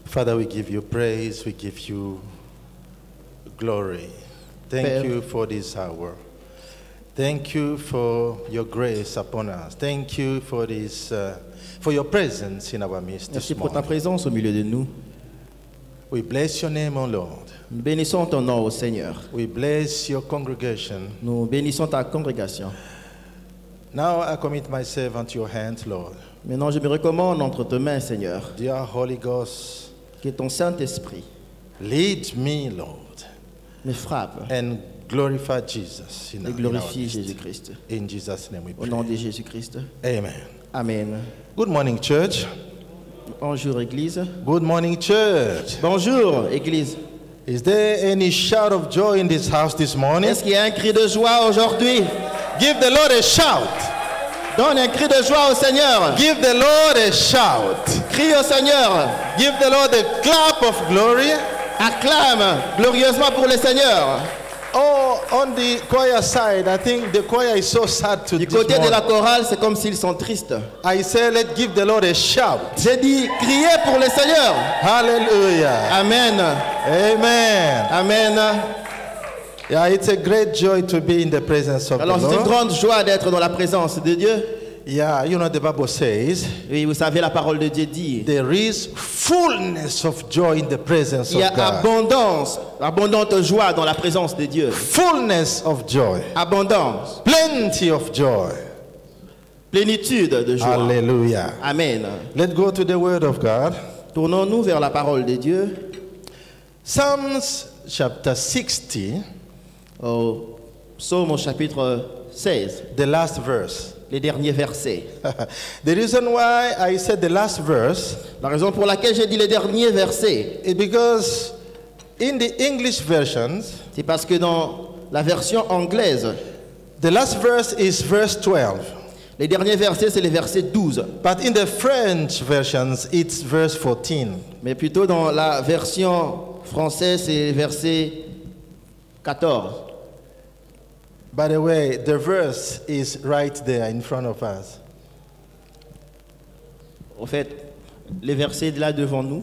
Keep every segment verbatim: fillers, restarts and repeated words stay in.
Father, we give you praise, we give you glory. Thank Père. you for this hour. Thank you for your grace upon us. Thank you for this, uh, for your presence in our midst Merci this pour ta morning. présence au milieu de nous. We bless your name, O Lord. Nous bénissons ton nom, ô Seigneur. We bless your congregation. Nous bénissons ta congrégation. Now I commit myself unto your hands, Lord. Maintenant, je me recommande entre tes mains, Seigneur, Dear Holy Ghost, que ton Saint-Esprit lead me, Lord, me frappe and glorify Jesus in et our, in our glorifie midst. Jésus-Christ. In Jesus' name we Au pray. nom de Jésus-Christ. Amen. Amen. Good morning, church. Bonjour, Église. Good morning, church. Bonjour, Église. Is there any shout of joy in this house this morning? Est-ce qu'il y a un cri de joie aujourd'hui? Give the Lord a shout. Donne un cri de joie au Seigneur. Give the Lord a shout. Crie au Seigneur. Give the Lord a clap of glory. Acclame glorieusement pour le Seigneur. Oh, on the choir side, I think the choir is so sad to Du this côté de la morning. chorale, c'est comme s'ils sont tristes. I say, let's give the Lord a shout. J'ai dit, criez pour le Seigneur. Hallelujah. Amen. Amen. Amen. Yeah, it's a great joy to be in the presence of Alors, the c'est une Lord. grande joie d'être dans la présence de Dieu. Yeah, you know the Bible says Oui, vous savez, la parole de Dieu dit, there is fullness of joy in the presence il y a of God. abondance, abondante joie dans la présence de Dieu. Fullness of joy. Abondance, Plenty of joy. plénitude de joie. Hallelujah. Amen. Let's go to the Word of God. Tournons-nous vers la parole de Dieu. Psalms chapter sixty, Au psaume au chapitre seize, the last verse. les derniers versets. The reason why I said the last verse La raison pour laquelle j'ai dit les derniers versets, is because in the English versions, c'est parce que dans la version anglaise, the last verse is verse twelve. les derniers versets, c'est les versets douze. But in the French versions, it's verse fourteen. Mais plutôt dans la version française, c'est verset quatorze. By the way, the verse is right there in front of us. En fait, les versets là devant nous.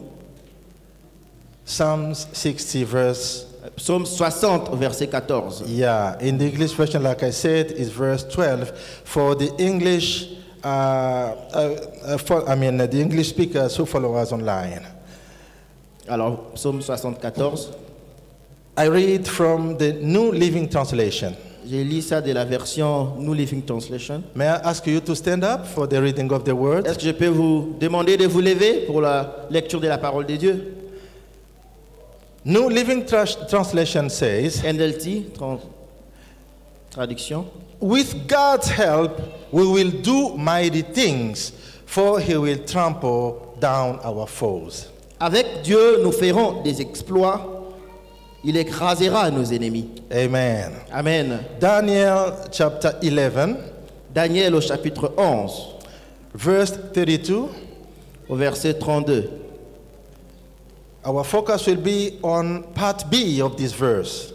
Psalms sixty, verse, Psaume soixante, verset quatorze. yeah, in the English version, like I said, is verse twelve. For the English, uh, uh, uh, for, I mean, uh, the English speakers who follow us online. Alors, psaume soixante-quatorze. I read from the New Living Translation. J'ai lu ça de la version New Living Translation. May I ask you to stand up for the reading of the word? Est-ce que je peux vous demander de vous lever pour la lecture de la parole de Dieu? New Living Tra- Translation says, N L T, trans- traduction. with God's help, we will do mighty things, for he will trample down our foes. Avec Dieu, nous ferons des exploits. Il écrasera nos ennemis. Amen. Amen. Daniel chapter eleven, Daniel au chapitre onze, verse thirty-two. au verset trente-deux. Our focus will be on part B of this verse.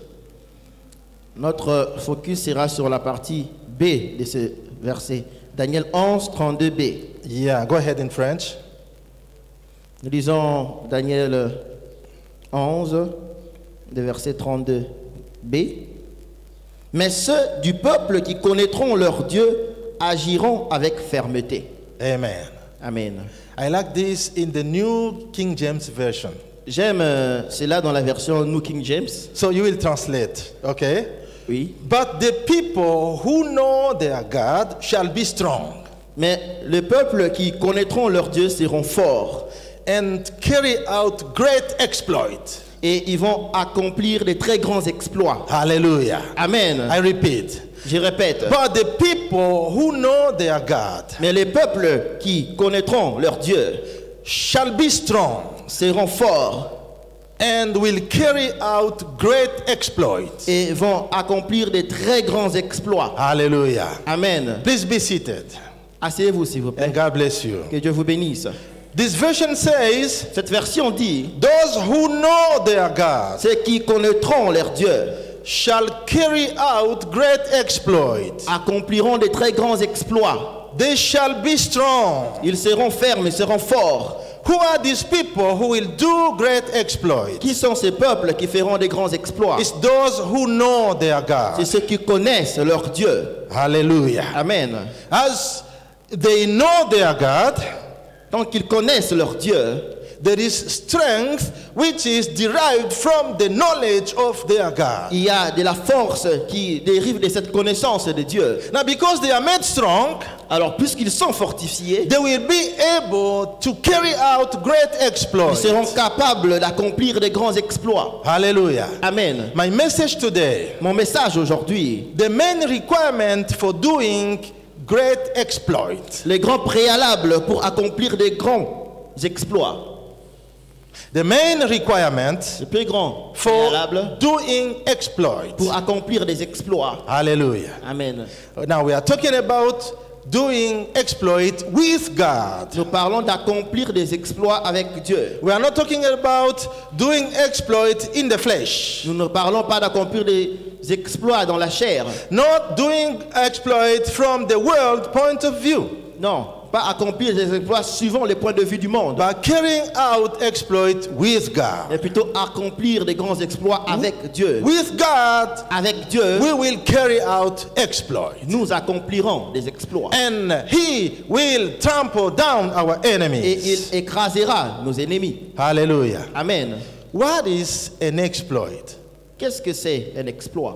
Notre focus sera sur la partie B de ce verset. Daniel onze, trente-deux b. Yeah, go ahead in French. Nous lisons Daniel onze, de verset trente-deux b. Mais ceux du peuple qui connaîtront leur Dieu agiront avec fermeté. Amen. Amen. I like this in the New King James Version. J'aime euh, cela dans la version New King James. So you will translate, okay? Oui. But the people who know their God shall be strong Mais le peuple qui connaîtront leur Dieu seront forts and carry out great exploits. et ils vont accomplir des très grands exploits. Hallelujah. Amen. I repeat. Je répète. But the people who know their God Mais les peuples qui connaîtront leur Dieu shall be strong seront forts and will carry out great exploits. et vont accomplir des très grands exploits. Hallelujah. Amen. Please be seated Asseyez-vous s'il vous plaît. and God bless you. Que Dieu vous bénisse. This version says, Cette version dit, those who know their God ceux qui connaîtront leur Dieu shall carry out great exploits. accompliront des très grands exploits. They shall be strong Ils seront fermes, ils seront forts Who are these people who will do great exploits? Qui sont ces peuples qui feront des grands exploits? It's those who know their God. C'est ceux qui connaissent leur Dieu. Hallelujah. Amen. As they know their God, Tant qu'ils connaissent leur Dieu, there is strength which is derived from the knowledge of their God. il y a de la force qui dérive de cette connaissance de Dieu. Now, because they are made strong, Alors, puisqu'ils sont fortifiés, they will be able to carry out great ils exploits. seront capables d'accomplir des grands exploits. Hallelujah. Amen. My message today, Mon message aujourd'hui, the main requirement for doing great exploits, les grands préalables pour accomplir des grands exploits. the main requirement Le plus grand for préalable doing exploits. pour accomplir des exploits. Hallelujah. Amen. Now we are talking about doing exploit with God. Nous parlons d'accomplir des exploits avec Dieu. We are not talking about doing exploit in the flesh. Nous ne parlons pas d'accomplir des exploits dans la chair. Not doing exploit from the world point of view. Non, pas accomplir des exploits suivant les points de vue du monde, But carrying out exploit with God. mais plutôt accomplir des grands exploits avec Dieu. With God, Avec Dieu, we will carry out exploit. nous accomplirons des exploits. And He will trample down our Et enemies. il écrasera nos ennemis. Hallelujah. Amen. What is an exploit? Qu'est-ce que c'est un exploit?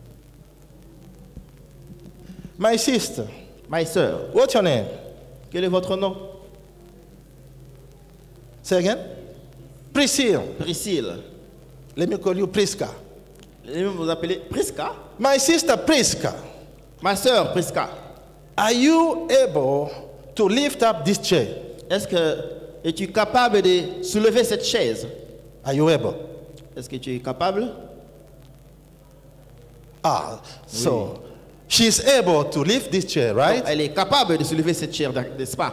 My sister, Ma sœur, what's your name? quel est votre nom? Say again? Priscilla. Priscille. Let me call you Priska. Vous appelez Prisca? My sister Priska, Ma sœur Prisca. are you able to lift up this chair? Est-ce que es-tu capable de soulever cette chaise? Are you able? Est-ce que tu es capable? Ah, so she's able to lift this chair, right? Elle est capable de soulever cette chaise, n'est-ce pas?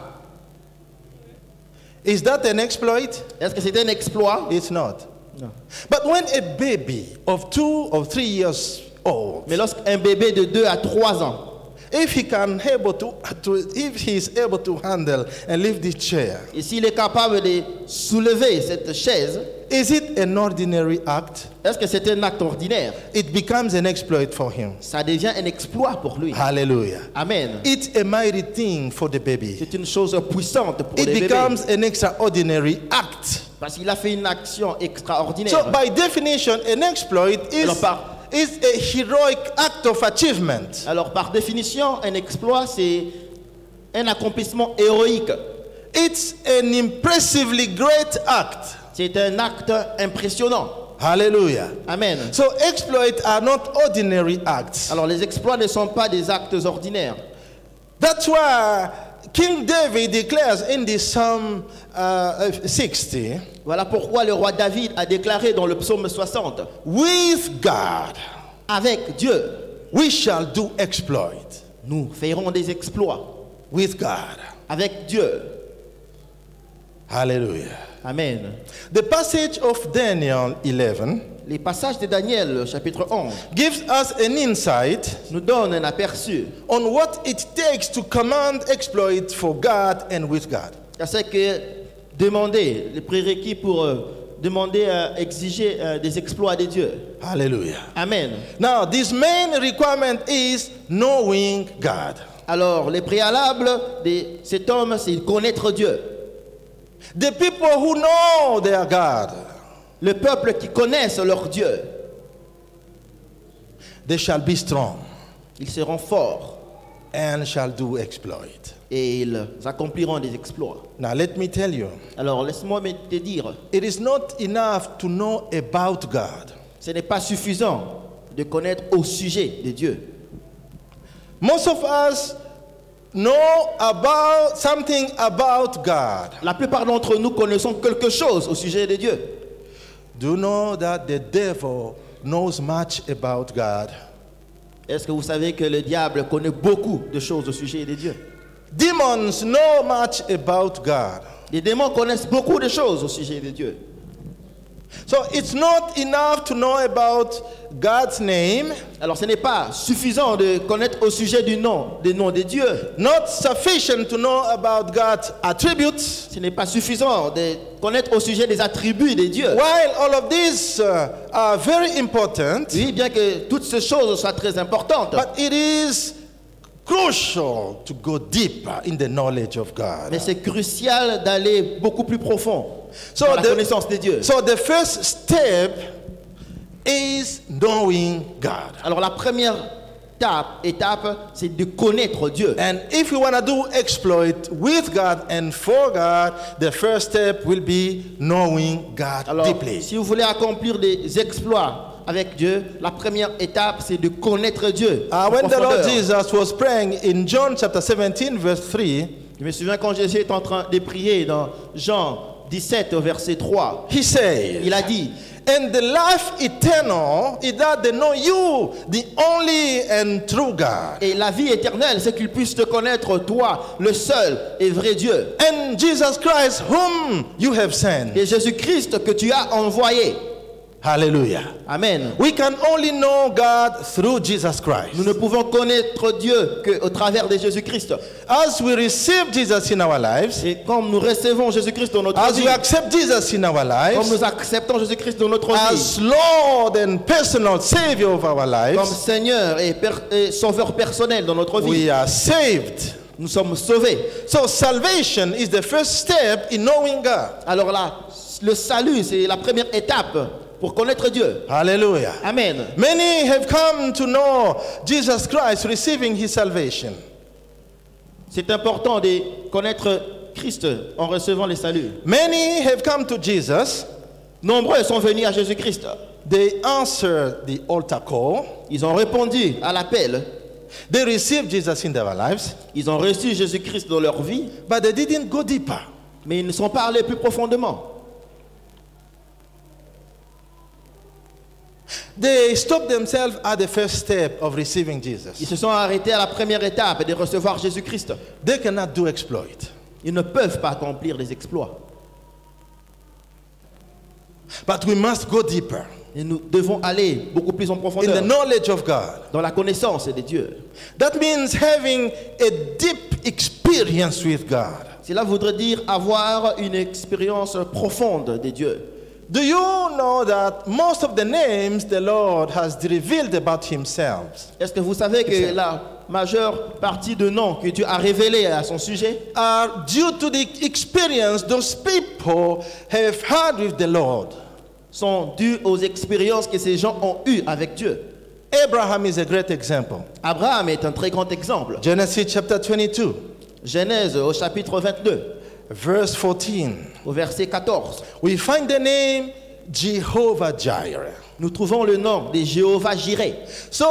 Is that an exploit? Est-ce que c'est un exploit? It's not. Non. But when a baby of two or three years old, Mais lorsqu'un bébé de deux à trois ans, if he can able to, to if he is able to handle and lift this chair, et s'il est capable de soulever cette chaise, is it an ordinary act? est-ce que c'est un acte ordinaire? It becomes an exploit for him. Ça devient un exploit pour lui. Hallelujah. Amen. It's a mighty thing for the baby. C'est une chose puissante pour It les bébés. becomes an extraordinary act. Parce qu'il a fait une action extraordinaire. So by definition, an exploit is, Alors, par- is a heroic act of achievement. Alors par définition, un exploit, c'est un accomplissement héroïque. It's an impressively great act. C'est un acte impressionnant. Hallelujah. Amen. So exploits are not ordinary acts. Alors les exploits ne sont pas des actes ordinaires. That's why King David declares in the Psalm uh, sixty, Voilà pourquoi le roi David a déclaré dans le psaume soixante, with God avec Dieu, we shall do exploit. nous ferons des exploits. With God. Avec Dieu. Hallelujah. Amen. The passage of Daniel eleven Les passages de Daniel, chapitre onze, gives us an insight nous donnent un aperçu on what it takes to command exploit for God and with God. à ce que demander, les prérequis pour euh, demander, euh, exiger euh, des exploits de Dieu. Hallelujah. Amen. Now, this main requirement is knowing God. Alors, les préalables de cet homme, c'est connaître Dieu. The people who know their God, Le peuple qui connaissent leur Dieu, they shall be strong ils seront forts and shall do exploit. et ils accompliront des exploits. Now, let me tell you, Alors, laisse-moi me- te dire, it is not enough to know about God. ce n'est pas suffisant de connaître au sujet de Dieu. Most of us know about something about God. La plupart d'entre nous connaissons quelque chose au sujet de Dieu. Do you know that the devil knows much about God? Est-ce que vous savez que le diable connaît beaucoup de choses au sujet de Dieu? Demons know much about God. Les démons connaissent beaucoup de choses au sujet de Dieu. So it's not enough to know about God's name, Alors ce n'est pas suffisant de connaître au sujet du nom, des noms de Dieu. not sufficient to know about God's attributes. Ce n'est pas suffisant de connaître au sujet des attributs de Dieu. While all of these uh, are very important, Oui, bien que toutes ces choses soient très importantes, but it is crucial to go deeper in the knowledge of God. mais c'est crucial d'aller beaucoup plus profond So dans la the- connaissance de Dieu. So the first step is knowing God. Alors la première étape, étape c'est de connaître Dieu. And if you want to do exploit with God and for God, the first step will be knowing God Alors, deeply. si vous voulez accomplir des exploits avec Dieu, la première étape, c'est de connaître Dieu. Uh, en when the Lord profondeur. Jesus was praying in John chapter seventeen, verse three, Je me souviens quand Jésus est en train de prier dans Jean dix-sept, au verset trois. he said, Il a dit, and the life eternal is that they know you, the only and true God, et la vie éternelle, c'est qu'ils puissent te connaître, toi, le seul et vrai Dieu. and Jesus Christ, whom you have sent. Et Jésus-Christ que tu as envoyé. Hallelujah. Amen. We can only know God through Jesus Christ. Nous ne pouvons connaître Dieu qu'au travers de Jésus-Christ. As we receive Jesus in our lives, Et comme nous recevons Jésus-Christ dans notre as vie, we accept Jesus in our comme lives, nous acceptons Jésus-Christ dans notre vie, as Lord and personal Savior of our comme lives, Seigneur et, per- et Sauveur personnel dans notre vie, we are saved. nous sommes sauvés. So salvation is the first step in knowing God. Alors là, le salut, c'est la première étape pour connaître Dieu. Hallelujah. Amen. Many have come to know Jesus Christ receiving his salvation. C'est important de connaître Christ en recevant le salut. Many have come to Jesus. Nombreux sont venus à Jésus-Christ. They answered the altar call. Ils ont répondu à l'appel. They received Jesus in their lives, Ils ont reçu Jésus-Christ dans leur vie, but they didn't go deeper. mais ils ne sont pas allés plus profondément. They stopped themselves at the first step of receiving Ils Jesus. se sont arrêtés à la première étape de recevoir Jésus-Christ. They cannot do exploit. Ils ne peuvent pas accomplir les exploits. But we must go deeper Et nous devons aller beaucoup plus en in the profondeur knowledge of God. dans la connaissance de Dieu. That means having a deep experience with God. Cela voudrait dire avoir une expérience profonde de Dieu. Do you know that most of the names the Lord has revealed about himself Est-ce que vous savez que la majeure partie de noms que Dieu a révélés à son sujet are due to the experience those people have had with the Lord? sont dus aux expériences que ces gens ont eues avec Dieu? Abraham is a great example. Abraham est un très grand exemple. Genesis chapter twenty-two, Genèse au chapitre vingt-deux, verse fourteen. au verset quatorze. We find the name Jehovah Jireh. Nous trouvons le nom de Jéhovah Jireh. So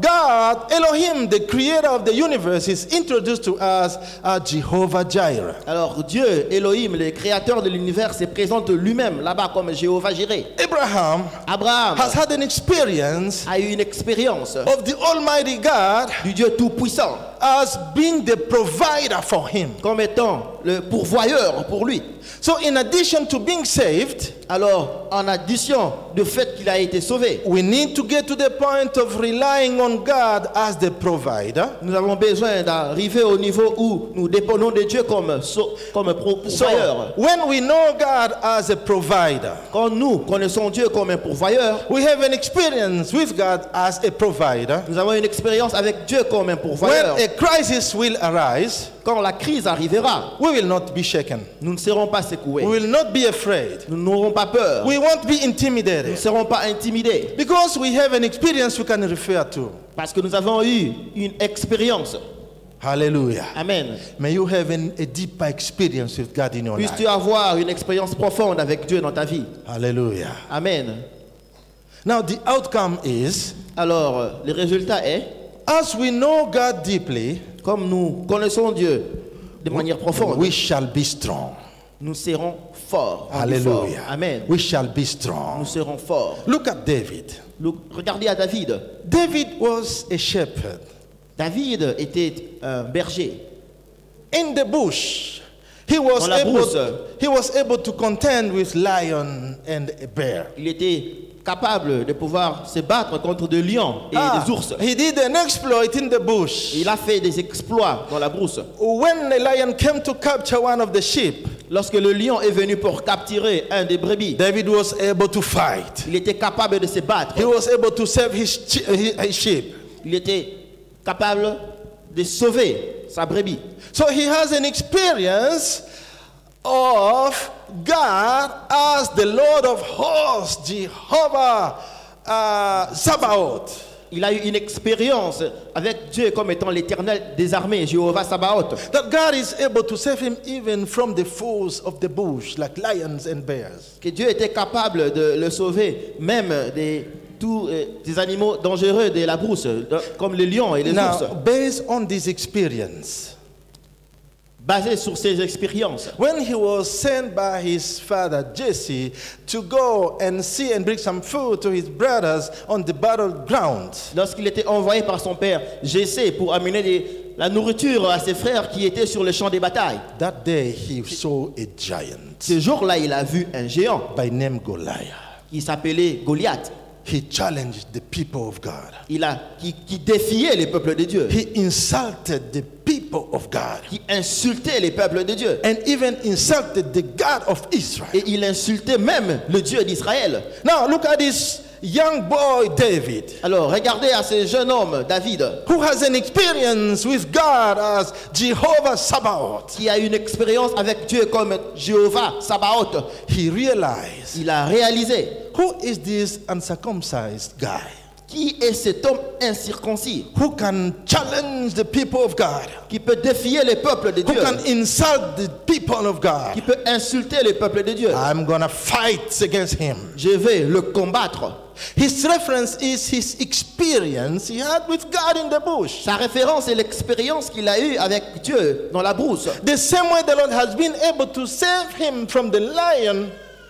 God, Elohim, the creator of the universe, is introduced to us as Jehovah Jireh. Alors Dieu, Elohim, le créateur de l'univers, se présente lui-même là-bas comme Jéhovah Jireh. Abraham Abraham has had an experience a eu une expérience of the Almighty God du Dieu Tout-Puissant as being the provider for him. comme étant le pourvoyeur pour lui. So in addition to being saved, Alors, en addition du fait qu'il a été sauvé, we need to get to the point of relying on God as the provider. nous avons besoin d'arriver au niveau où nous dépendons de Dieu comme, sau- comme pro- So pourvoyeur. when we know God as a provider, Quand nous connaissons Dieu comme un pourvoyeur, we have an experience with God as a provider. nous avons une expérience avec Dieu comme un When pourvoyeur. a crisis will arise, Quand la crise arrivera, we will not be shaken. nous ne serons pas secoués. We will not be afraid. Nous n'aurons pas peur. We won't be Nous ne intimidated. serons pas intimidés. Because we have an experience we can refer to. Parce que nous avons eu une expérience. Hallelujah. Amen. May you have an, a deeper experience with God in your Puisses-tu life. avoir une expérience profonde avec Dieu dans ta vie. Hallelujah. Amen. Now the outcome is, Alors, euh, le résultat est, as we know God deeply, comme nous connaissons Dieu de manière profonde, we shall be strong. nous serons forts. On dit fort. Hallelujah. Amen. We shall be Nous strong. serons forts. Look at David. Look, regardez à David. David was a shepherd. David était un berger. In the bush, He was dans la brousse. able, he was able to contend with lion and a bear. Il était capable de pouvoir se battre contre des lions et Ah, des ours. he did an exploit in the bush. Il a fait des exploits dans la brousse. When the lion came to capture one of the sheep, Lorsque le lion est venu pour capturer un des brebis, David was able to fight. il était capable de se battre. He was able to save his, chi- his his sheep. Il était capable de sauver sa brebis. So he has an experience of God as the Lord of hosts, Jehovah uh, Sabaoth. Il a eu une expérience avec Dieu comme étant l'éternel des armées, Jéhovah Sabaoth. That God is able to save him even from the foes of the bush, like lions and bears. Que Dieu était capable de le sauver, même des, tous euh, des animaux dangereux de la brousse, de- comme les lions et les ours. Now, based on this experience, Basé sur ces expériences, when he was sent by his father Jesse to go and see and bring some food to his brothers on the battleground, lorsqu'il était envoyé par son père Jessé pour amener des- la nourriture à ses frères qui étaient sur le champ des batailles, that day he saw a giant ce jour-là, il a vu un géant by name Goliath. qui s'appelait Goliath. He challenged the people of God. Il a, qui, qui défiait les peuples de Dieu, He insulted the people of God qui insultait les peuples de Dieu. and even insulted the God of Israel. Et il insultait même le Dieu d'Israël. Now look at this young boy David, Alors, regardez à ce jeune homme, David, who has an experience with God as Jehovah Sabaoth. qui a une expérience avec Dieu comme Jéhovah Sabaoth. He realized, Il a réalisé who is this uncircumcised guy qui est cet homme incirconcis who can challenge the people of God, qui peut défier les peuples de who Dieu, can insult the people of God. qui peut insulter les peuples de Dieu. I'm gonna fight against him. Je vais le combattre. His reference is his experience he had with God in the bush. Sa référence est l'expérience qu'il a eue avec Dieu dans la brousse. The same way the Lord has been able to save him from the lion,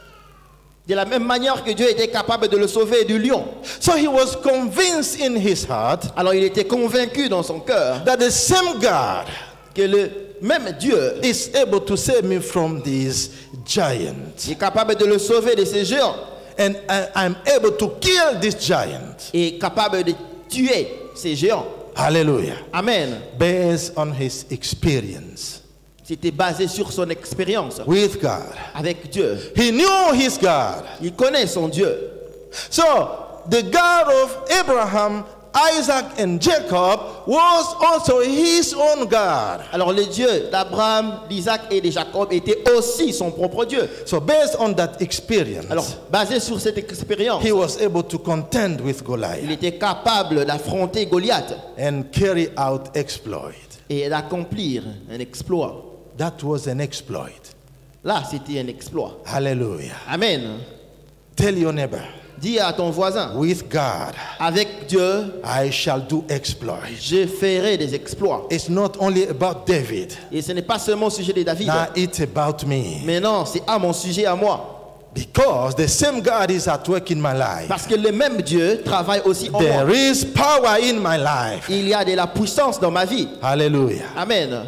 De la même manière que Dieu était capable de le sauver du lion. so he was convinced in his heart Alors il était convaincu dans son cœur that the same God que le même Dieu is able to save me from these giants. est capable de le sauver de ces géants And I, I'm able to kill this giant. et capable de tuer ces géants. Hallelujah. Amen. Based on his experience C'était basé sur son expérience with God. avec Dieu. He knew his God. Il connaît son Dieu. So, the God of Abraham, Isaac, and Jacob was also his own God. Alors le Dieu d'Abraham, d'Isaac et de Jacob était aussi son propre Dieu. So, based on that experience, Alors basé sur cette expérience, he was able to contend with il Goliath était capable d'affronter Goliath and carry out exploit. et d'accomplir un exploit. That was an exploit. Là, c'était un exploit. Hallelujah. Amen. Tell your neighbor, Dis à ton voisin, with God, avec Dieu, I shall do exploit. je ferai des exploits. It's not only about David. Et ce n'est pas seulement au sujet de David, Now it's about me. mais non, c'est à mon sujet à moi. Because the same God is at work in my life. Parce que le même Dieu travaille aussi en There moi. is power in my life. Il y a de la puissance dans ma vie. Hallelujah. Amen.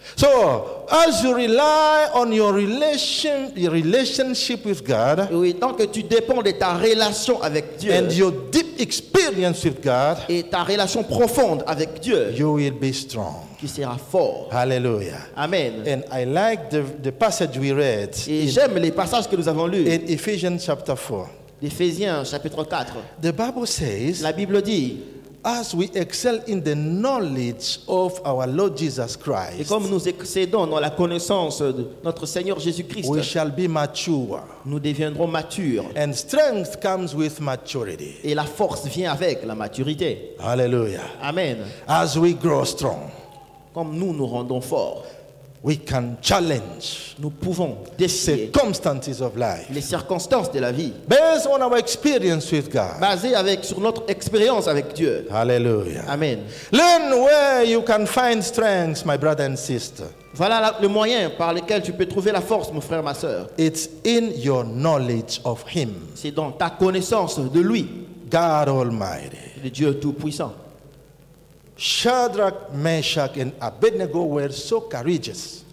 So, as you rely on your relation, your relationship with God Oui, tant que tu dépends de ta relation avec Dieu and your deep experience with God, et ta relation profonde avec Dieu, you will be strong. tu seras fort. Hallelujah. Amen. And I like the, the passage we read Et j'aime les passages que nous avons lus. in Ephesians chapter four. D'Éphésiens chapitre quatre. The Bible says, La Bible dit, as we excel in the knowledge of our Lord Jesus et Christ, comme nous excédons dans la connaissance de notre Seigneur Jésus-Christ, we shall be mature. nous deviendrons matures. And strength comes with maturity. Et la force vient avec la maturité. Hallelujah. Amen. As we grow strong, Comme nous nous rendons forts, we can challenge nous pouvons défier circumstances of life. les circonstances de la vie, Based on our experience with God. basées avec, sur notre expérience avec Dieu. Hallelujah. Amen. Learn where you can find strength, my brother and sister. Voilà la- le moyen par lequel tu peux trouver la force, mon frère, ma soeur. It's in your knowledge of Him, C'est dans ta connaissance de lui, God Almighty. le Dieu Tout-Puissant. Shadrach, Meshach, and Abednego were so courageous.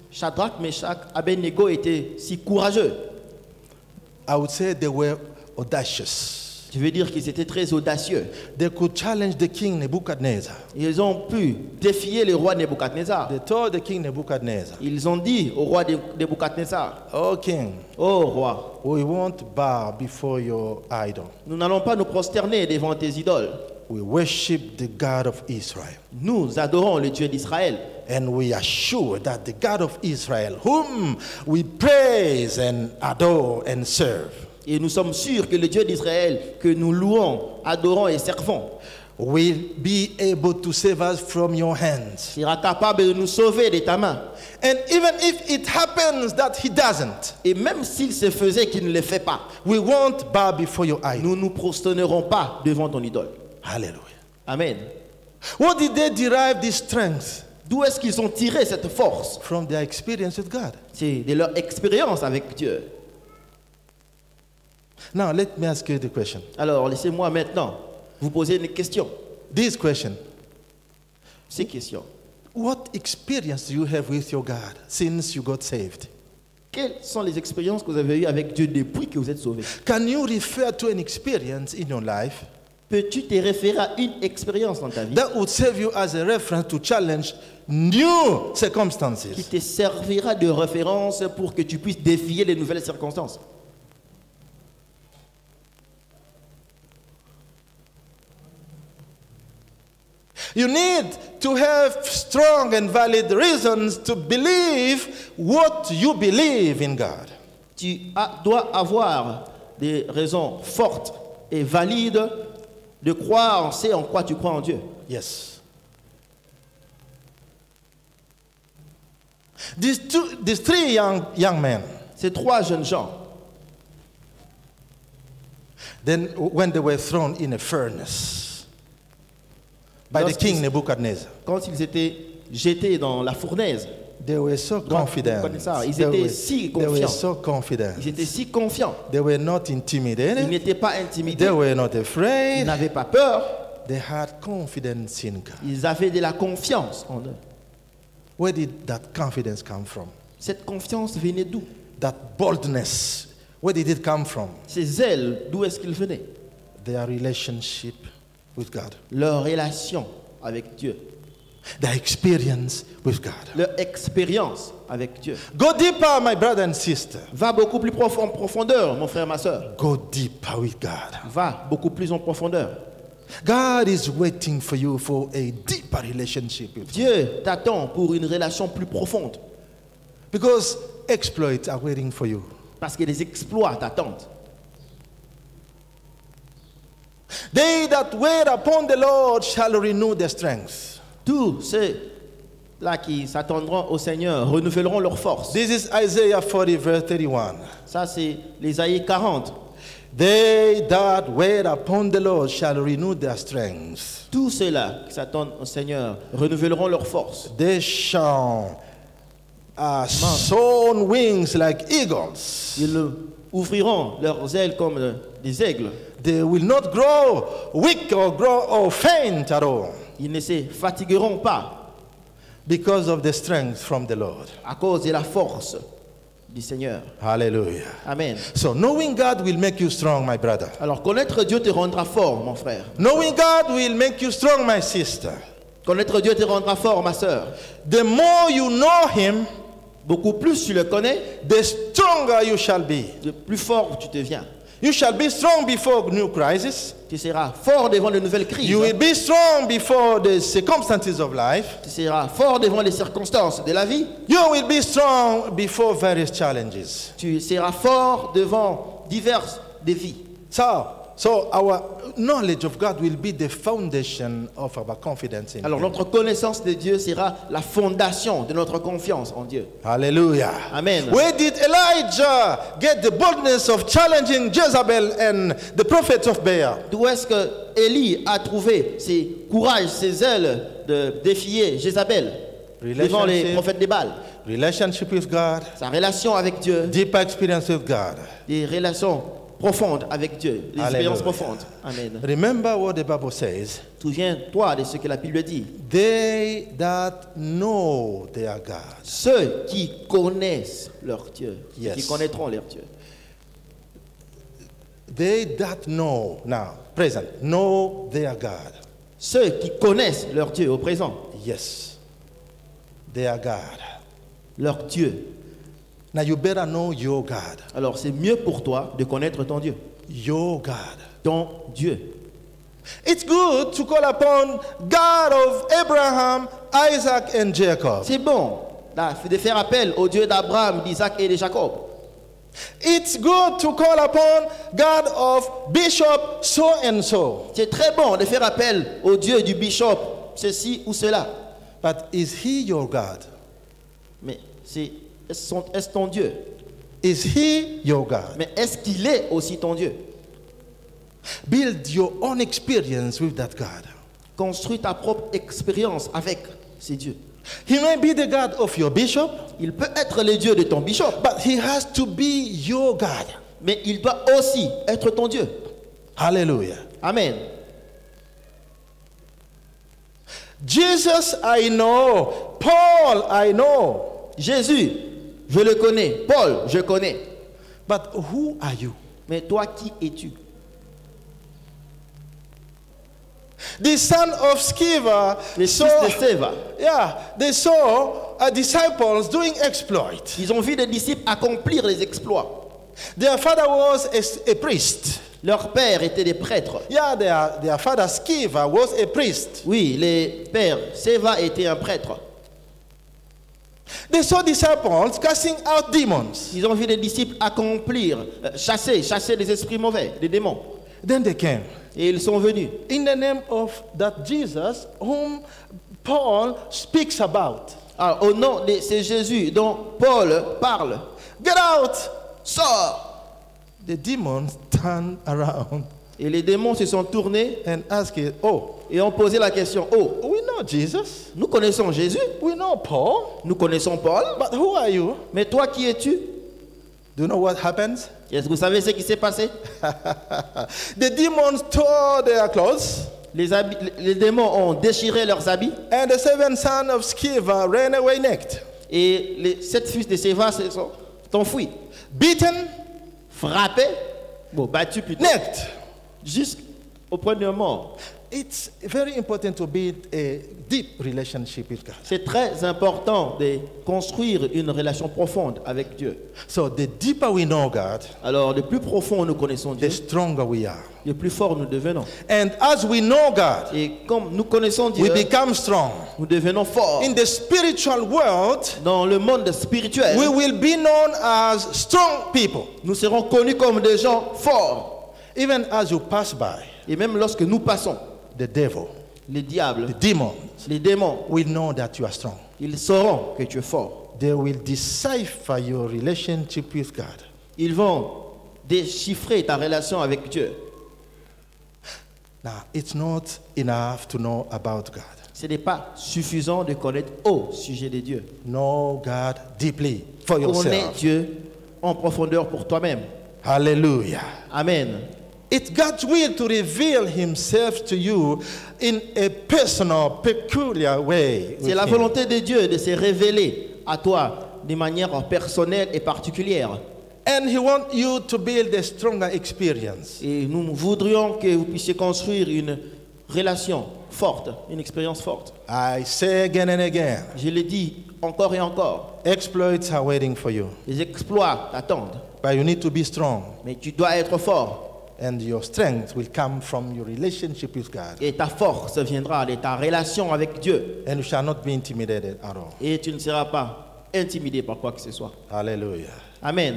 Shadrach, Meshach, Abednego étaient si courageux? I would say they were audacious. Je veux dire qu'ils étaient très audacieux. They could challenge the king Nebuchadnezzar. Ils ont pu défier le roi Nebuchadnezzar. They told the king Nebuchadnezzar, Ils ont dit au roi Nebuchadnezzar, "Oh king, ô roi, we won't bow before your idol. nous n'allons pas nous prosterner devant tes idoles. We worship the God of Israel. Nous adorons le Dieu d'Israël. And we are sure that the God of Israel, whom we praise and adore and serve, Et nous sommes sûrs que le Dieu d'Israël, que nous louons, adorons et servons, will be able to save us from your hands. sera capable de nous sauver de ta main. And even if it happens that he doesn't, Et même s'il se faisait qu'il ne le fait pas, we won't bow before your idol." nous ne nous prosternerons pas devant ton idole. Hallelujah. Amen. What did they derive this strength? D'où est-ce qu'ils ont tiré cette force? From their experience with God. C'est de leur expérience avec Dieu. Now, let me ask you the question. Alors, laissez-moi maintenant vous poser une question. This question. Ces questions. What experience do you have with your God since you got saved? Quelles sont les expériences que vous avez eues avec Dieu depuis que vous êtes sauvés? Can you refer to an experience in your life Peux-tu te référer à une expérience dans ta vie that would serve you as a reference to challenge new qui circumstances? te servira de référence pour que tu puisses défier les nouvelles circonstances? You need to have strong and valid reasons to believe what you believe in God. Tu as- dois avoir des raisons fortes et valides de croire en ce en quoi tu crois en Dieu. Yes. These two, these three young young men, Ces trois jeunes gens, then when they were thrown in a furnace by the Lorsqu'ils- king Nebuchadnezzar, quand ils étaient jetés dans la fournaise, they were so Grand confident. Nebuchadnezzar, ils They étaient were, si they were confiants. so confident. ils étaient si confiants. They were not Ils intimidated. n'étaient pas intimidés. They were not Ils afraid. n'avaient pas peur. They had confidence in God. Ils avaient de la confiance en eux. Where did that confidence come from? Cette confiance venait d'où? That boldness, where did it come from? Ces ailes, d'où est-ce qu'ils venaient? Their relationship with God, Leur relation avec Dieu. their experience with God. Leur expérience avec Dieu. Go deeper, my brother and sister. Va beaucoup plus profond, en profondeur, mon frère, ma soeur. Go deeper with God. Va beaucoup plus en profondeur. God is waiting for you for a deeper relationship with Him. Dieu t'attend pour une relation plus profonde. Because exploits are waiting for you. Parce que les exploits t'attendent. They that wait upon the Lord shall renew their strength. Tous ceux-là qui s'attendront au Seigneur renouvelleront leur force. This is Isaiah forty, verse thirty-one. Ça, c'est l'Ésaïe quarante. They that wait upon the Lord shall renew their strength. Tous ceux-là qui s'attendent au Seigneur renouvelleront leur force. They shall uh, sown wings like eagles. Ils ouvriront leurs ailes comme euh, des aigles. They will not grow weak or grow or faint at all Ils ne se fatigueront pas because of the strength from the Lord. à cause de la force du Seigneur. Hallelujah. Amen. So knowing God will make you strong, my brother. Alors connaître Dieu te rendra fort, mon frère. Knowing God will make you strong, my sister. Connaître Dieu te rendra fort, ma sœur. The more you know Him, Beaucoup plus tu le connais, the stronger you shall be. de plus fort tu deviens. You shall be strong before new crisis. Tu seras fort devant de nouvelles crises. You will be strong before the circumstances of life. Tu seras fort devant les circonstances de la vie. You will be strong before various challenges. Tu seras fort devant divers défis. So, so our knowledge of God will be the foundation of our confidence in Alors Him. notre connaissance de Dieu sera la fondation de notre confiance en Dieu. Hallelujah. Amen. Where did Elijah get the boldness of challenging Jezebel and the prophets of Baal? D'où est-ce que Élie a trouvé ses courage, ses ailes de défier Jézabel devant les Relationship. prophètes des Baals? Relationship with God, Sa relation avec Dieu, deeper experience with God. des relations profondes avec Dieu, des Alléluia. expériences profondes. Amen. Remember what the Bible says. Souviens-toi de ce que la Bible dit. They that know their God. Ceux qui connaissent leur Dieu, Yes. qui connaîtront leur Dieu. They that know, now, present, know their God. Ceux qui connaissent leur Dieu au présent, Yes, their God. leur Dieu. Now you better know your God. Alors c'est mieux pour toi de connaître ton Dieu, Your God. ton Dieu. It's good to call upon God of Abraham, Isaac, and Jacob. C'est bon là, de faire appel au Dieu d'Abraham, d'Isaac et de Jacob. It's good to call upon God of Bishop so and so. C'est très bon de faire appel au Dieu du bishop, ceci ou cela. But is he your God? Mais c'est est-ce son- est-ce ton Dieu? Is he your God? Mais est-ce qu'il est aussi ton Dieu? Build your own experience with that God. Construis ta propre expérience avec ces dieux. He may be the God of your bishop, Il peut être le Dieu de ton bishop, but he has to be your God. mais il doit aussi être ton Dieu. Hallelujah. Amen. Jesus, I know. Paul, I know. Jésus, je le connais. Paul, je connais. But who are you? Mais toi, qui es-tu? The son of Sceva Les saw, fils de Séva. yeah, they saw uh, disciples doing exploit. Ils ont vu des disciples accomplir les exploits. Their father was a, a priest. Leurs pères étaient des prêtres. Yeah, their, their father Sceva was a priest. Oui, les pères. Séva était un prêtre. They saw disciples casting out demons. Ils ont vu des disciples accomplir, euh, chasser, chasser les esprits mauvais, des démons. Then they came. Et ils sont venus In the name of that Jesus whom Paul speaks about. alors, au nom de c'est Jésus dont Paul parle. Get out! Sors! The demons turned around Et les démons se sont tournés and asked, oh, et ont posé la question. Oh, we know Jesus. nous connaissons Jésus, We know Paul. nous connaissons Paul, But who are you? mais toi qui es-tu? Do you know what happens? Est-ce que vous savez ce qui s'est passé? The demons tore their clothes, Les, habits- les démons ont déchiré leurs habits and the seven sons of Sceva ran away naked, et les sept fils de Séva se sont enfuis, beaten, frappés, bon, battus plutôt, naked. jusqu'au point de mort. It's very important to build a deep relationship with God. C'est très important de construire une relation profonde avec Dieu. So the deeper we know God, Alors, le plus profond nous connaissons Dieu, the stronger we are. le plus fort nous devenons. And as we know God, Et comme nous connaissons we Dieu, become strong. nous devenons forts. In the spiritual world, Dans le monde spirituel, we will be known as strong people. nous serons connus comme des gens forts. Even as you pass by, Et même lorsque nous passons, the devil, les diables, the demons, les démons, will know that you are strong. ils sauront que tu es fort. They will decipher your relationship with God. Ils vont déchiffrer ta relation avec Dieu. Now, it's not enough to know about God. Ce n'est pas suffisant de connaître au sujet de Dieu. Know God deeply for Connais yourself. Dieu en profondeur pour toi-même. Hallelujah. Amen. It's God's will to reveal himself to you in a personal, peculiar way. C'est with la him. volonté de Dieu de se révéler à toi de manière personnelle et particulière. And he wants you to build a stronger experience. Et nous voudrions que vous puissiez construire une relation forte, une expérience forte. I say again and again, Je le dis encore et encore. exploits are waiting for you. Les exploits t'attendent. But you need to be strong. Mais tu dois être fort. And your strength will come from your relationship with God. Et ta force viendra de ta relation avec Dieu. And you shall not be intimidated at all. Et tu ne seras pas intimidé par quoi que ce soit. Hallelujah. Amen.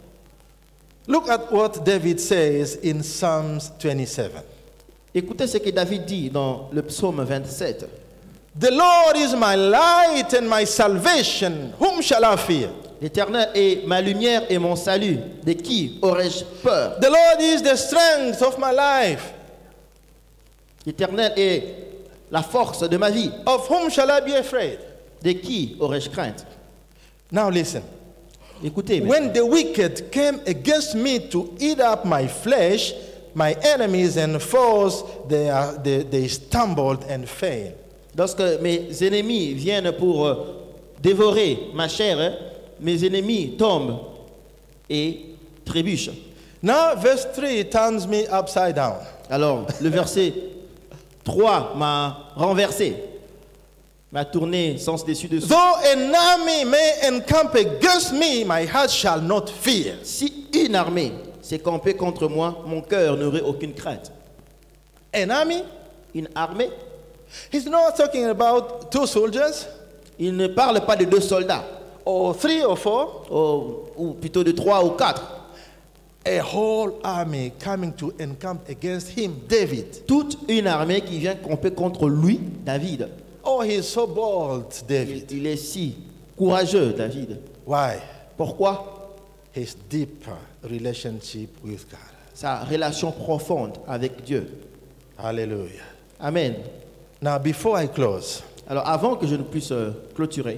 Look at what David says in Psalms twenty-seven. Écoutez ce que David dit dans le psaume vingt-sept. The Lord is my light and my salvation. Whom shall I fear? L'Éternel est ma lumière et mon salut. De qui aurais-je peur? The Lord is the strength of my life. L'Éternel est la force de ma vie. Of whom shall I be afraid? De qui aurais-je crainte? Now listen. Écoutez, when the wicked came against me to eat up my flesh, my enemies and foes, they, are, they, they stumbled and failed. lorsque mes ennemis viennent pour euh, dévorer ma chair, hein, mes ennemis tombent et trébuchent. Now, verse three turns me upside down. Alors, le verset trois m'a renversé, m'a tourné sens dessus dessous. Though an army may encamp against me, my heart shall not fear. Si une armée s'est campée contre moi, mon cœur n'aurait aucune crainte. An army? Une armée? He's not talking about two soldiers Il ne parle pas de deux soldats, or three or four. ou, ou plutôt de trois ou quatre. A whole army coming to encamp against him, David. Toute une armée qui vient camper contre lui, David. Oh, he's so bold, Il, David. il est si courageux, David. Why? Pourquoi? His deep relationship with God. Sa relation profonde avec Dieu. Hallelujah. Amen. Now, before I close, Alors, avant que je ne puisse euh, clôturer,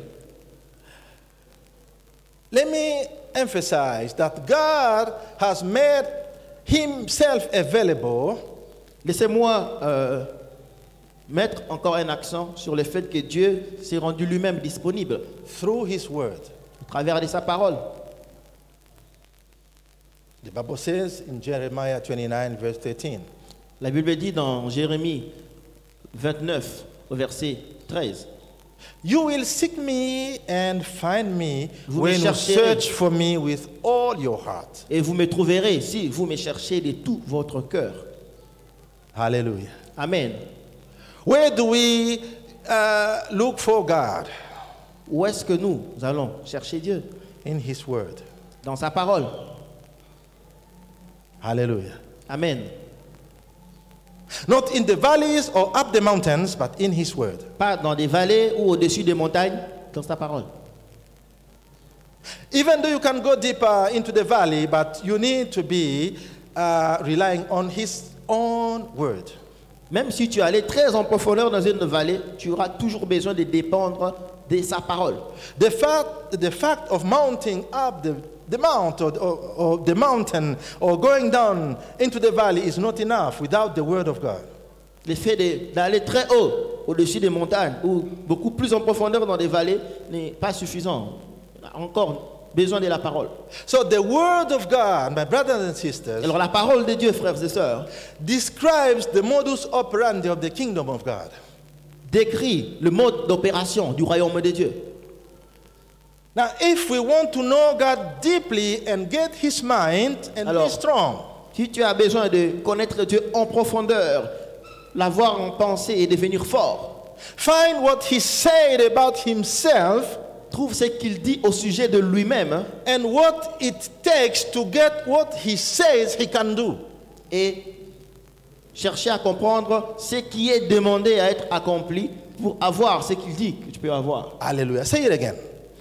let me emphasize that God has made himself available laissez-moi euh, mettre encore un accent sur le fait que Dieu s'est rendu lui-même disponible through his word. au travers de sa parole. The Bible says in Jeremiah twenty-nine, verse thirteen, La Bible dit dans Jérémie vingt-neuf, au verset treize, you will seek me and find me Vous me when you chercherez. search for me with all your heart. et vous me trouverez si vous me cherchez de tout votre cœur. Hallelujah. Amen. Where do we uh, look for God? Où est-ce que nous allons chercher Dieu? In his word. Dans sa parole. Hallelujah. Amen. Not in the valleys or up the mountains, but in his word. Pas dans des vallées ou au-dessus des montagnes, dans sa parole. Even though you can go deeper into the valley, but you need to be uh, relying on his own word. Même si tu allais très en profondeur dans une vallée, tu auras toujours besoin de dépendre de sa parole. The fact, the fact of mounting up the, the mount or, or, or the mountain or going down into the valley is not enough without the word of God. Le fait de- d'aller très haut, au-dessus des montagnes, ou beaucoup plus en profondeur dans des vallées, n'est pas suffisant. On a encore besoin de la parole. So the word of God, my brothers and sisters, Alors la parole de Dieu, frères et sœurs, describes the modus operandi of the kingdom of God. décrit le mode d'opération du royaume de Dieu. Now, if we want to know God deeply and get his mind and be Alors, strong, Si tu as besoin de connaître Dieu en profondeur, l'avoir en pensée et devenir fort, find what he said about himself trouve ce qu'il dit au sujet de lui-même, hein, and what it takes to get what he says he can do. et chercher à comprendre ce qui est demandé à être accompli pour avoir ce qu'il dit que tu peux avoir. Hallelujah. Say it again.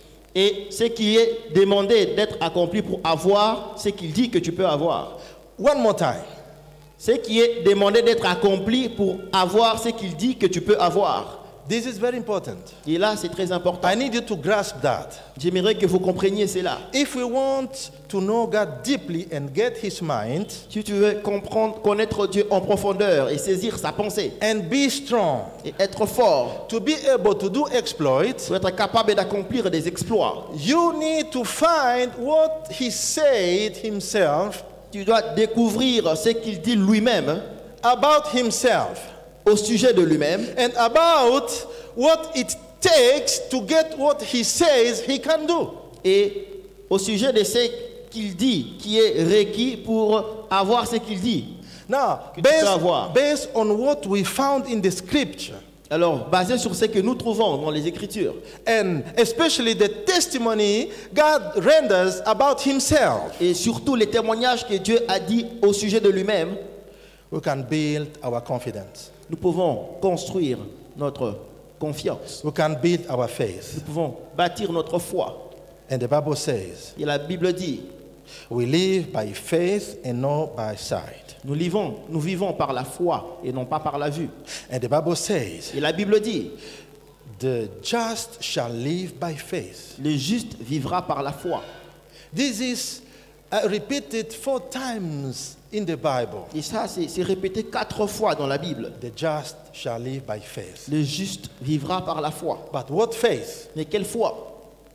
Et ce qui est demandé d'être accompli pour avoir ce qu'il dit que tu peux avoir. One more time. Ce qui est demandé d'être accompli pour avoir ce qu'il dit que tu peux avoir. This is very important. Et là, c'est très important. I need you to grasp that. J'aimerais que vous compreniez cela. If we want to know God deeply and get his mind Si tu veux comprendre, connaître Dieu en profondeur et saisir sa pensée and be strong, et être fort, to be able to do exploits, pour être capable d'accomplir des exploits, you need to find what he said himself tu dois découvrir ce qu'il dit lui-même about himself au sujet de lui-même and about what it takes to get what he says he can do. et au sujet de ce qu'il dit qui est requis pour avoir ce qu'il dit. Now, Que tu peux based, avoir. based on what we found in the scripture, Alors, basé sur ce que nous trouvons dans les Écritures, and especially the testimony God renders about himself, et surtout les témoignages que Dieu a dit au sujet de lui-même, we can build our confidence. nous pouvons construire notre confiance. We can build our faith. Nous pouvons bâtir notre foi. And the Bible says, Et la Bible dit, we live by faith and not by sight. nous vivons, nous vivons par la foi et non pas par la vue. And the Bible says, Et la Bible dit, the just shall live by faith. le juste vivra par la foi. This is uh, repeated four times in the Bible. Et ça, c'est c'est répété quatre fois dans la Bible. The just shall live by faith. Le juste vivra par la foi. But what faith? Mais quelle foi?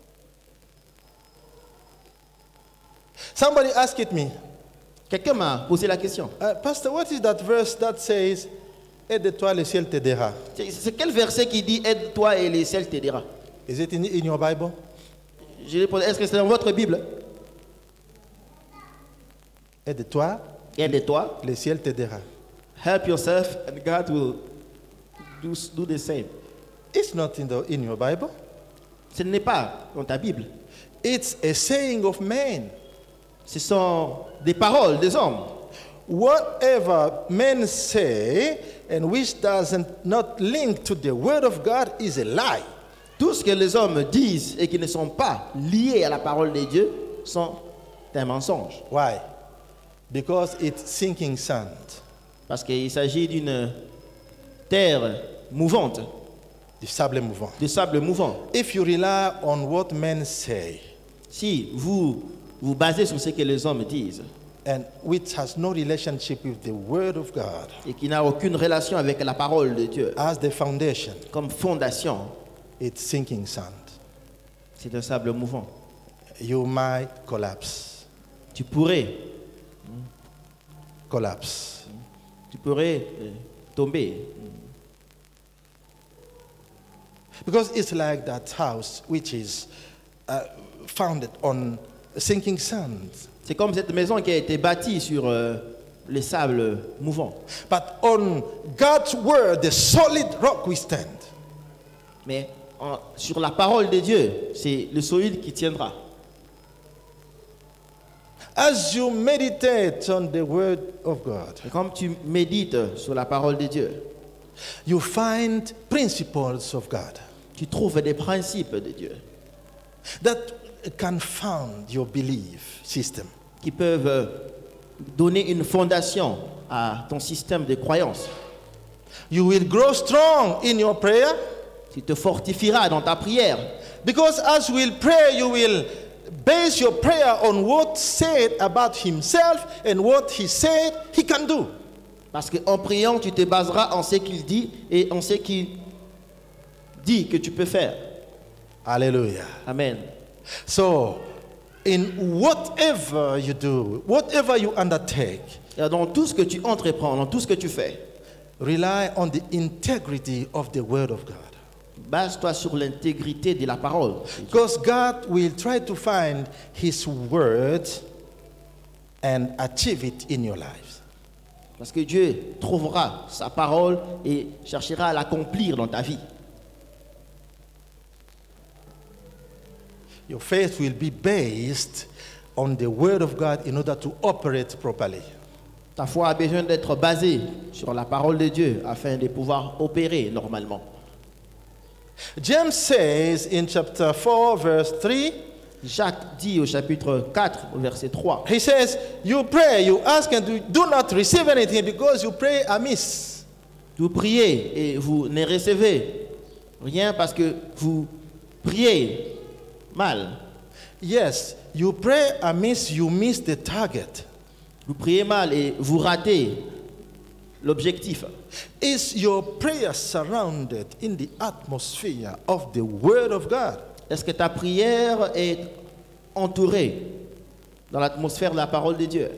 Somebody asked me, Quelqu'un m'a posé la question. uh, Pastor, what is that verse that says, aide-toi, le ciel t'aidera? C'est c'est quel verset qui dit aide-toi et le ciel t'aidera? Is it in, in your Bible? Je lui ai posé, est-ce que c'est dans votre Bible? Aide-toi, Aide-toi. le ciel t'aidera. Help yourself and God will do, do the same. It's not in, the, in your Bible. Ce n'est pas dans ta Bible. It's a saying of men. Ce sont des paroles des hommes. Whatever men say and which doesn't not link to the word of God is a lie. Tout ce que les hommes disent et qui ne sont pas liés à la parole de Dieu sont un mensonge. Why? Because it's sinking sand. Parce qu'il s'agit d'une terre mouvante, Du sable mouvant. de sable mouvant. If you rely on what men say Si vous vous basez sur ce que les hommes disent and which has no relationship with the word of God et qui n'a aucune relation avec la parole de Dieu as the foundation, comme fondation, it's sinking sand. c'est un sable mouvant. You might collapse. Tu pourrais, Collapse. tu pourrais euh, tomber. Because it's like that house which is uh, founded on sinking sand. C'est comme cette maison qui a été bâtie sur euh, les sables mouvants. But on God's word, the solid rock we stand. Mais en- sur la parole de Dieu, c'est le solide qui tiendra. As you meditate on the word of God, Et comme tu médites sur la parole de Dieu, you find principles of God tu trouves des principes de Dieu that can found your belief system. qui peuvent euh, donner une fondation à ton système de croyance. You will grow strong in your prayer Tu te fortifieras dans ta prière. because as you will pray, you will base your prayer on what said about himself and what he said he can do. Parce qu'en priant, tu te baseras en ce qu'il dit et en ce qu'il dit que tu peux faire. Hallelujah. Amen. So, in whatever you do, whatever you undertake, Et dans tout ce que tu entreprends, dans tout ce que tu fais, rely on the integrity of the word of God. base-toi sur l'intégrité de la parole. Because God will try to find his word and achieve it in your lives. Parce que Dieu trouvera sa parole et cherchera à l'accomplir dans ta vie. Your faith will be based on the word of God in order to operate properly. Ta foi a besoin d'être basée sur la parole de Dieu afin de pouvoir opérer normalement. James says in chapter four, verse three, Jacques dit au chapitre quatre, au verset trois, he says, you pray, you ask, and you do not receive anything because you pray amiss. vous priez et vous ne recevez rien parce que vous priez mal. Yes, you pray amiss, you miss the target. Vous priez mal et vous ratez l'objectif. Is your prayer surrounded in the atmosphere of the word of God? Est-ce que ta prière est entourée dans l'atmosphère de la parole de Dieu?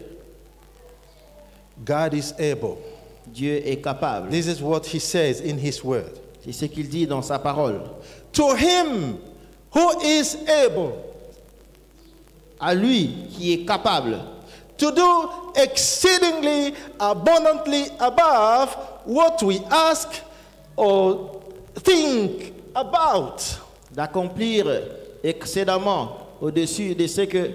God is able. Dieu est capable. This is what he says in his word. C'est ce qu'il dit dans sa parole. To him who is able À lui qui est capable to do exceedingly abundantly above what we ask or think about. d'accomplir excédemment au-dessus de ce que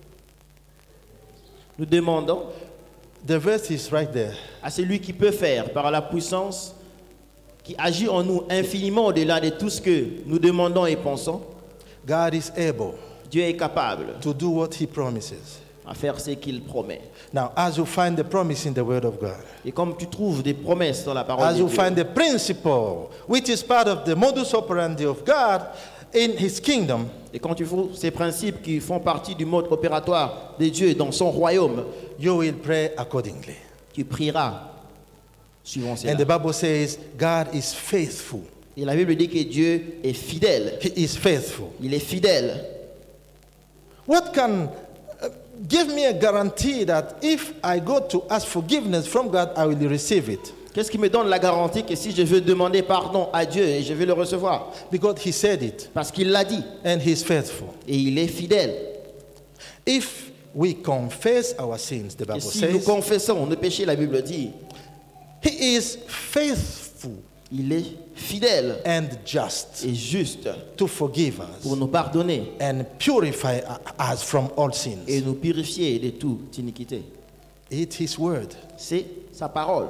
nous demandons The verse is right there. à celui qui peut faire par la puissance qui agit en nous infiniment au-delà de tout ce que nous demandons et pensons. God is able Dieu est capable to do what he promises. à faire ce qu'il promet. Now, as you find the promise in the word of God, Et comme tu trouves des promesses dans la parole as de you Dieu, find the principle, which is part of the modus operandi of God, in his kingdom, Et quand tu vois ces principes qui font partie du mode opératoire de Dieu dans son royaume, you will pray accordingly. tu prieras suivant cela. And the Bible says God is faithful. Et la Bible dit que Dieu est fidèle. He is faithful. Il est fidèle. What can uh, give me a guarantee that if I go to ask forgiveness from God, I will receive it? Qu'est-ce qui me donne la garantie que si je veux demander pardon à Dieu, je vais le recevoir? Because he said it, Parce qu'il l'a dit. and he's faithful. Et il est fidèle. If we confess our sins, the Et Bible si nous says, confessons nos péchés, la Bible dit, he is faithful il est fidèle and just et juste to forgive pour us nous pardonner and purify us from all et sins. nous purifier de toute iniquité. It's his word. C'est sa parole.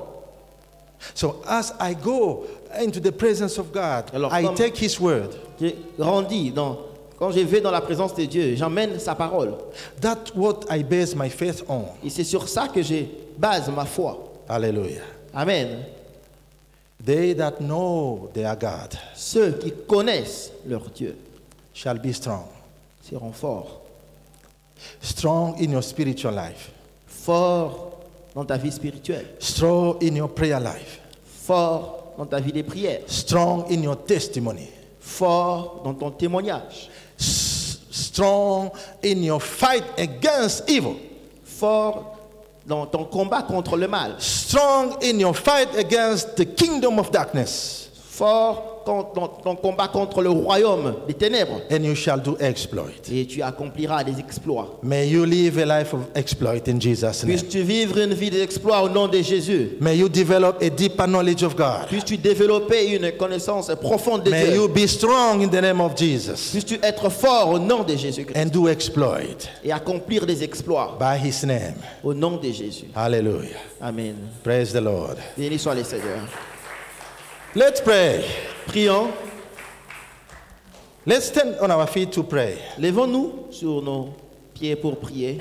So as I go into the presence of God, Alors, I comme- take his word. J'ai grandi dans, quand je vais dans la présence de Dieu, j'emmène sa parole. That's what I base my faith on. Et c'est sur ça que je base ma foi. Hallelujah. Amen. They that know their God Ceux qui connaissent leur Dieu shall be strong. seront forts. Strong in your spiritual life. Forts dans ta vie spirituelle. Strong in your prayer life. Forts dans ta vie de prière. Strong in your testimony. Forts dans ton témoignage. S- strong in your fight against evil. Forts dans ton combat contre le mal. Strong in your fight against the kingdom of darkness. Fort con- dans ton combat contre le royaume des ténèbres. And you shall do exploit. Et tu accompliras des exploits. May you live a life of exploit in Jesus' name. Puisses-tu vivre une vie d'exploit au nom de Jésus. May you develop a deeper knowledge of God. Puisses-tu développer une connaissance profonde de May Dieu. you be strong in the name of Jesus Puisses-tu être fort au nom de Jésus-Christ and do exploit et accomplir des exploits by his name. au nom de Jésus. Hallelujah. Amen. Praise the Lord. Béni soit le Seigneur. Let's pray. Prions. Let's stand on our feet to pray. Levons-nous sur nos pieds pour prier.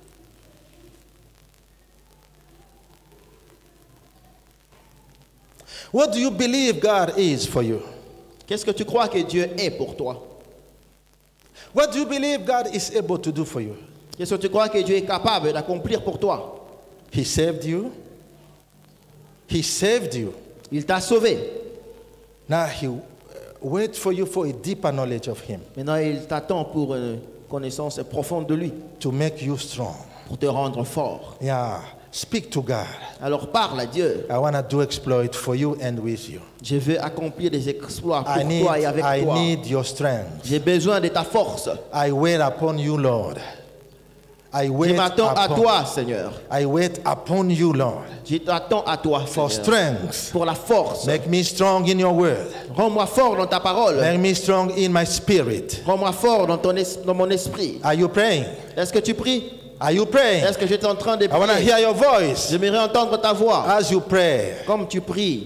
What do you believe God is for you? Qu'est-ce que tu crois que Dieu est pour toi? What do you believe God is able to do for you? Qu'est-ce que tu crois que Dieu est capable d'accomplir pour toi? He saved you. He saved you. Il t'a sauvé. Now he uh, waits for you for a deeper knowledge of him Maintenant, il t'attend pour une connaissance profonde de lui, to make you strong. pour te rendre fort. Yeah. Speak to God. Alors parle à Dieu. I want to do exploit for you and with you. Je veux accomplir des exploits pour I need, toi et avec I toi. need your strength. J'ai besoin de ta force. I wait upon you, Lord. I Je wait m'attends à upon, toi, Seigneur. I wait upon you, Lord, Je t'attends à toi, for Seigneur, strength. pour la force. Make me strong in your word. Rends-moi fort dans ta parole. Make me strong in my spirit. Rends-moi fort dans, ton es- dans mon esprit. Are you praying? Est-ce que tu pries? Are you praying? Est-ce que j'étais en train de I want to prier? hear your voice J'aimerais entendre ta voix. as you pray. Comme tu pries.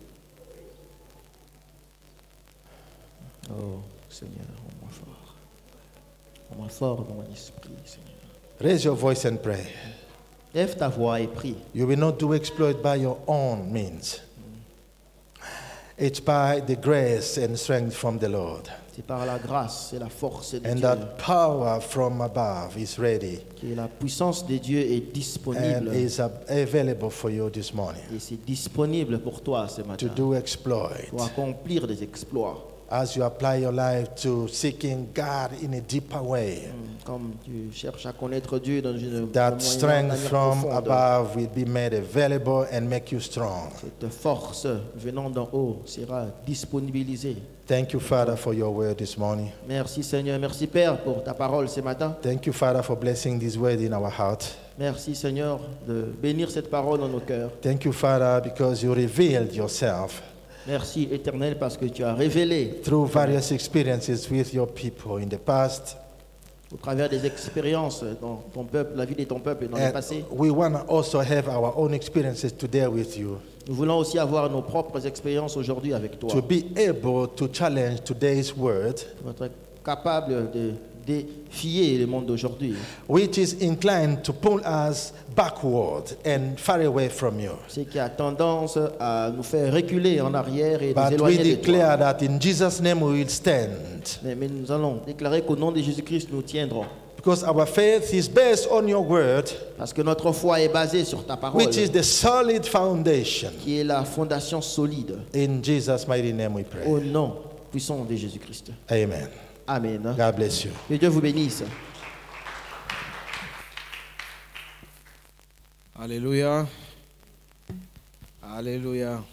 Oh, Seigneur, rends-moi fort. Rends-moi fort dans mon esprit, Seigneur. Raise your voice and pray. Lève ta voix et prie. You will not do exploit by your own means. It's by the grace and strength from the Lord. C'est par la grâce et la force de And Dieu that power from above is ready que la puissance de Dieu est and disponible. is ab- available for you this morning Et c'est disponible pour toi ce to matin. do exploit. Pour accomplir des exploits. As you apply your life to seeking God in a deeper way, Comme tu cherches à connaître Dieu dans une that moyen- strength manière from profonde. above will be made available and make you strong. Cette force venant d'en haut sera disponibilisée. Thank you, Father, for your word this morning. Merci Seigneur, merci Père pour ta parole ce matin. Thank you, Father, for blessing this word in our heart. Merci Seigneur de bénir cette parole dans nos cœurs. Thank you, Father, because you revealed yourself Merci Éternel parce que tu as révélé through various experiences with your people in the past. au travers des expériences dans ton peuple, la vie de ton peuple dans le And passé. we want to also have our own experiences today with you Nous voulons aussi avoir nos propres expériences aujourd'hui avec toi. to be able to challenge today's word Pour être capable de défier le monde d'aujourd'hui. which is inclined to pull us backward and far away from you. C'est qui a tendance à nous faire reculer en arrière et nous But we éloigner de toi. declare that in Jesus' name we will stand. Mais, mais nous allons déclarer qu'au nom de Jésus-Christ, nous tiendrons. Because our faith is based on your word, Parce que notre foi est basée sur ta parole, which is the solid foundation. qui est la fondation solide. In Jesus' mighty name we pray. Au nom puissant de Jésus-Christ. Amen. Amen. God bless you. Que Dieu vous bénisse. Alléluia. Alléluia.